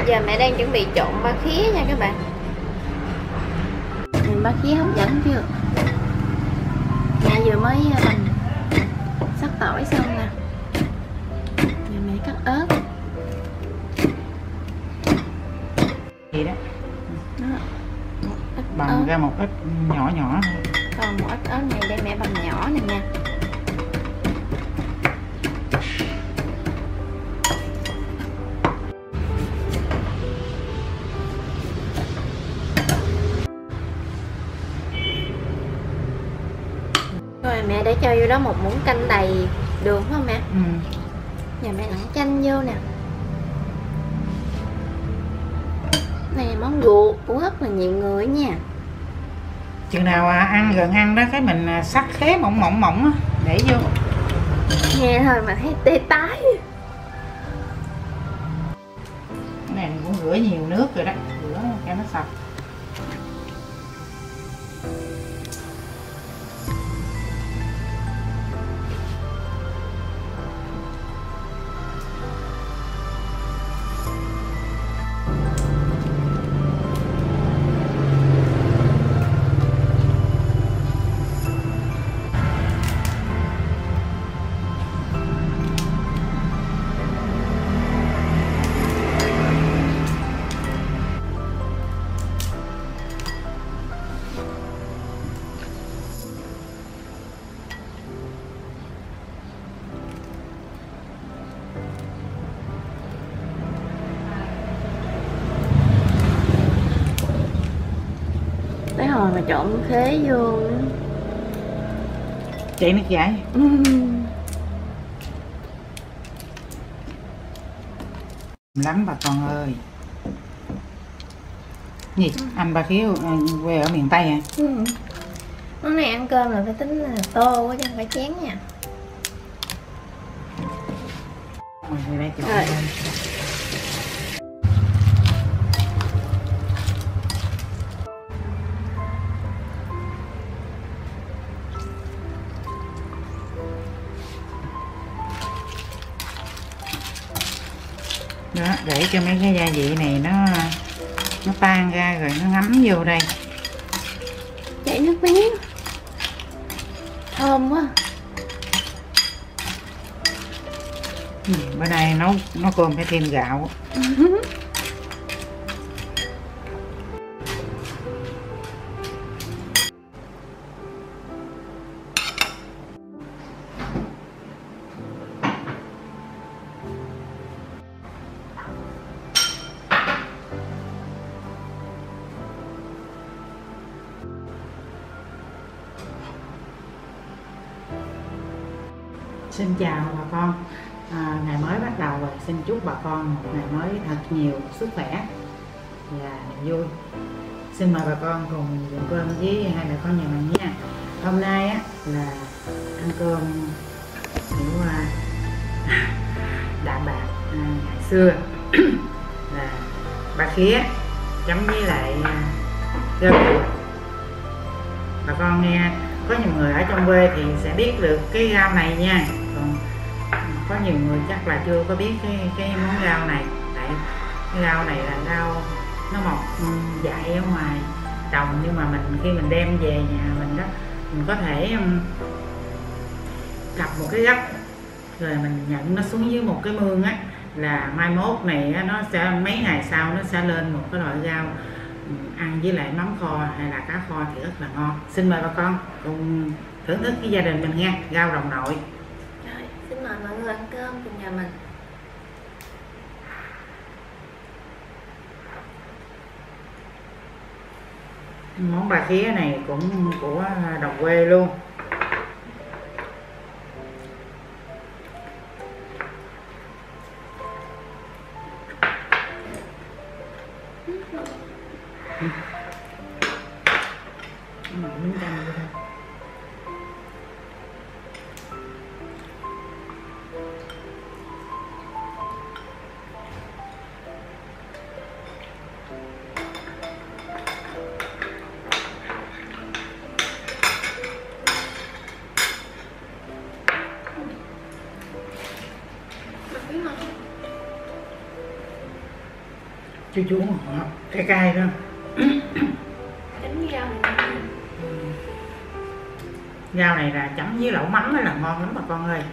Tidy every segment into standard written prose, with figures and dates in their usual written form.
Giờ mẹ đang chuẩn bị trộn ba khía nha các bạn. Nhìn ba khía hấp dẫn chưa? Mẹ vừa mới bằm sắc tỏi xong nè. Giờ mẹ cắt ớt. Vậy đó. Đó. Bằm ra một ít nhỏ nhỏ thôi. Còn một ít ớt này để mẹ bằm nhỏ nè nha. Rồi mẹ để cho vô đó một muỗng canh đầy đường phải không mẹ? Giờ mẹ nặn chanh vô nè. Này món ruột cũng rất là nhiều người nha. Chừng nào ăn gần ăn đó cái mình sắc khế mỏng mỏng mỏng á để vô. Nghe thôi mà thấy tê tái. Cái này mình cũng rửa nhiều nước rồi đó, rửa cho nó sạch. Tới hồi mà trộn khế vô nữa. Chạy nước chảy. Lắm bà con ơi. Gì? Anh ba khía quê ở miền Tây hả? Món này ăn cơm là phải tính là tô quá chứ không phải chén nha. Rồi đây trộn Rồi. lên. Đó, để cho mấy cái gia vị này nó tan ra rồi nó ngấm vô đây. Chảy nước miếng. Thơm quá. Bữa nay nấu cơm phải thêm gạo. Xin chào bà con, ngày mới bắt đầu rồi, xin chúc bà con một ngày mới thật nhiều sức khỏe và niềm vui. Xin mời bà con cùng dùng cơm với hai mẹ con nhà mình nha. Hôm nay á là ăn cơm kiểu đạm bạc ngày xưa là ba khía chấm với lại rau củ. Bà con nghe, có nhiều người ở trong quê thì sẽ biết được cái rau này nha, còn có nhiều người chắc là chưa có biết cái món rau này. Tại cái rau này là rau nó mọc dại ở ngoài trồng, nhưng mà khi mình đem về nhà mình đó, mình có thể cặp một cái gấp rồi mình nhận nó xuống dưới một cái mương á, là mai mốt này nó sẽ mấy ngày sau nó sẽ lên một cái loại rau ăn với lại mắm kho hay là cá kho thì rất là ngon. Xin mời bà con cùng thưởng thức với gia đình mình nha, rau đồng nội. Rồi, xin mời mọi người ăn cơm cùng nhà mình. Món bà khía này cũng của đồng quê luôn. Miếng canh vô đây. chua chua ngọt cay cay đó. Chấm rau này. Rau này là chấm với lẩu mắm là ngon lắm bà con ơi.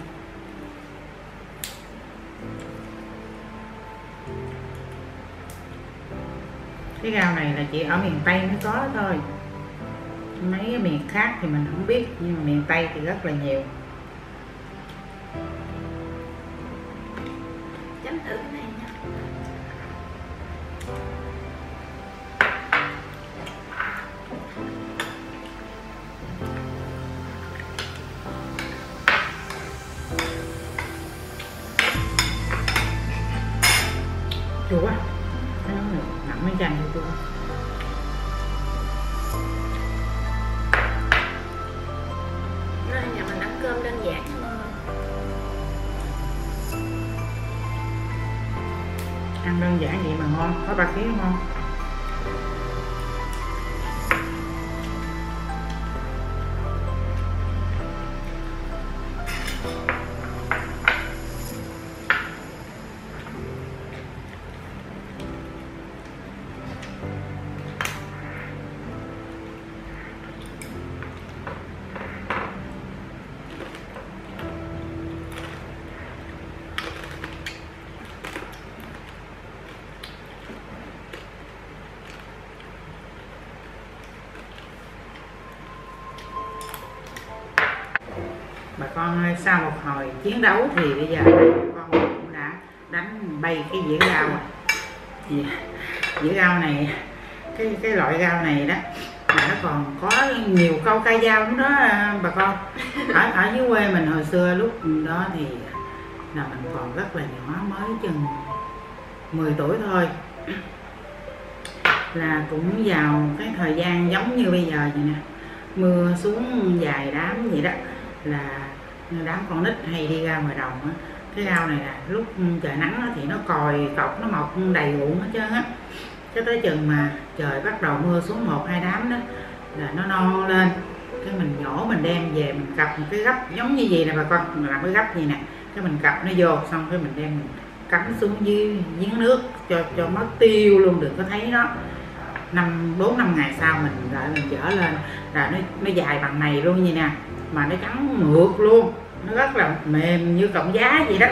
Cái rau này là chỉ ở miền Tây mới có thôi, mấy cái miền khác thì mình không biết, nhưng mà miền Tây thì rất là nhiều. Chấm thử cái này nha. Chua quá, nặng mấy chanh chua. Nhà mình ăn cơm đơn giản thôi. Ăn đơn giản vậy mà ngon, có ba khía ngon. Bà con ơi, sau một hồi chiến đấu thì bây giờ bà con cũng đã đánh bay cái dĩa rau rồi. Dĩa rau này, cái loại rau này đó mà nó còn có nhiều câu ca dao nữa đó bà con. Ở dưới quê mình hồi xưa lúc đó thì là mình còn rất là nhỏ, mới chừng 10 tuổi thôi, là cũng vào cái thời gian giống như bây giờ vậy nè, mưa xuống dài đám vậy đó, là đám con nít hay đi ra ngoài đồng á. Cái rau này là lúc trời nắng á, thì nó còi cọc, nó mọc đầy ruộng hết trơn á, cho tới chừng mà trời bắt đầu mưa xuống 1-2 đám đó là nó non lên, cái mình nhổ mình đem về mình cặp một cái gấp giống như gì nè bà con, mình làm cái gấp gì nè, cái mình cặp nó vô, xong cái mình đem mình cắm xuống dưới giếng nước cho mất tiêu luôn, đừng có thấy nó. 4-5 ngày sau mình lại mình dỡ lên là nó dài bằng này luôn như nè, mà nó trắng mượt luôn, nó rất là mềm như cọng giá vậy đó.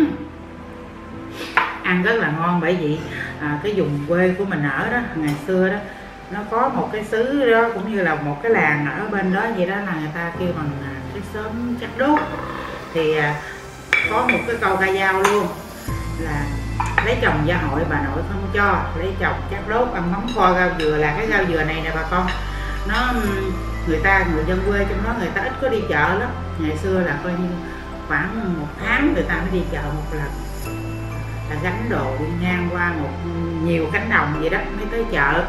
Ăn rất là ngon, bởi vì cái vùng quê của mình ở đó ngày xưa đó, nó có một cái xứ đó cũng như là một cái làng ở bên đó vậy đó, là người ta kêu bằng cái xóm Chắc Đốt. Thì có một cái câu ca dao luôn là lấy chồng gia hội bà nội không cho, lấy chồng Chắc Đốt ăn mắm kho rau dừa. Là cái rau dừa này nè bà con, nó người dân quê trong đó người ta ít có đi chợ lắm. Ngày xưa là coi như khoảng 1 tháng người ta mới đi chợ một lần, là gánh đồ đi ngang qua nhiều cánh đồng vậy đó mới tới chợ.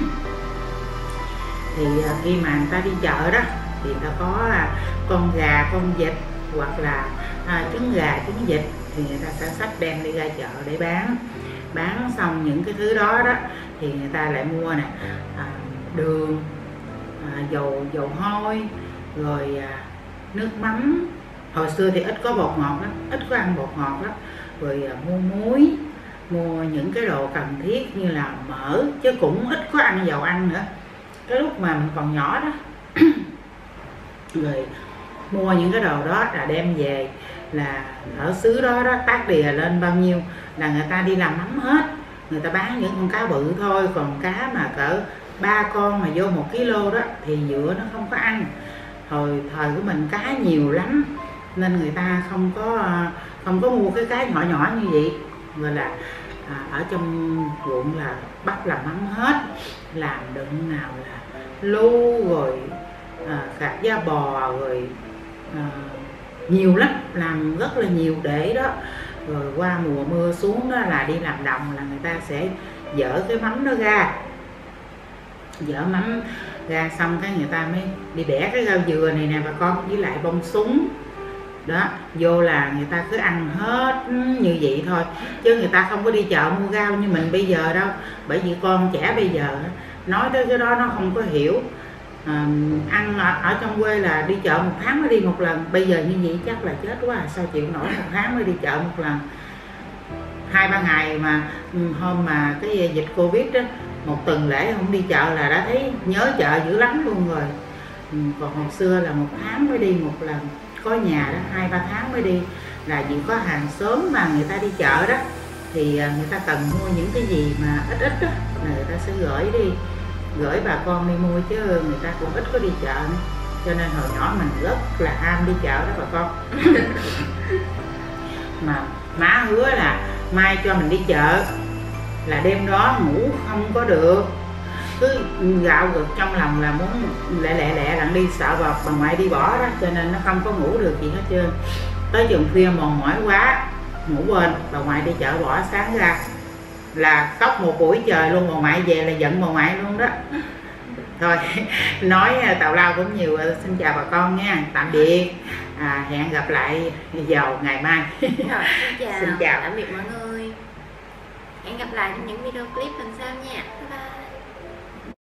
Thì khi mà người ta đi chợ đó thì người ta có con gà, con vịt hoặc là trứng gà, trứng vịt, thì người ta sẽ xách đem đi ra chợ để bán xong những cái thứ đó đó thì người ta lại mua nè, đường, dầu hôi, rồi nước mắm. Hồi xưa thì ít có bột ngọt lắm, ít có ăn bột ngọt lắm, rồi mua muối, mua những cái đồ cần thiết như là mỡ, chứ cũng ít có ăn dầu ăn nữa cái lúc mà mình còn nhỏ đó. Rồi mua những cái đồ đó là đem về, là ở xứ đó đó tác đìa lên bao nhiêu là người ta đi làm mắm hết. Người ta bán những con cá bự thôi, còn cá mà cỡ 3 con mà vô 1 kg đó thì dựa nó không có ăn. Hồi thời của mình cá nhiều lắm nên người ta không có mua cái cá nhỏ nhỏ như vậy. Rồi là ở trong ruộng là bắt làm mắm hết, làm đựng nào là lu, rồi gạt da bò, rồi nhiều lắm, làm rất là nhiều để đó. Rồi qua mùa mưa xuống đó là đi làm đồng là người ta sẽ dỡ cái mắm đó ra, dỡ mắm ra xong cái người ta mới đi bẻ cái rau dừa này nè bà con, với lại bông súng đó vô, là người ta cứ ăn hết như vậy thôi, chứ người ta không có đi chợ mua rau như mình bây giờ đâu. Bởi vì con trẻ bây giờ nói tới cái đó nó không có hiểu. Ăn ở trong quê là đi chợ 1 tháng mới đi 1 lần, bây giờ như vậy chắc là chết quá, sao chịu nổi 1 tháng mới đi chợ 1 lần. 2-3 ngày mà hôm mà cái dịch Covid đó, một tuần lễ không đi chợ là đã thấy nhớ chợ dữ lắm luôn rồi. Còn hồi xưa là 1 tháng mới đi một lần, có nhà đó 2-3 tháng mới đi, là vì có hàng xóm mà người ta đi chợ đó, thì người ta cần mua những cái gì mà ít ít đó là người ta sẽ gửi bà con đi mua, chứ người ta cũng ít có đi chợ nữa. Cho nên hồi nhỏ mình rất là ham đi chợ đó bà con. Mà má hứa là mai cho mình đi chợ là đêm đó ngủ không có được, cứ gạo gật trong lòng là muốn lẹ lặn đi, sợ bà ngoại đi bỏ đó, cho nên nó không có ngủ được gì hết trơn. Tới chừng khuya mòn mỏi quá ngủ quên, bà ngoại đi chợ bỏ, sáng ra là khóc một buổi trời luôn. Bà ngoại về là giận bà ngoại luôn đó. Thôi nói tào lao cũng nhiều, xin chào bà con nha, tạm biệt, hẹn gặp lại vào ngày mai. Rồi, Xin chào. tạm biệt mọi người, hẹn gặp lại trong những video clip lần sau nha. Bye bye.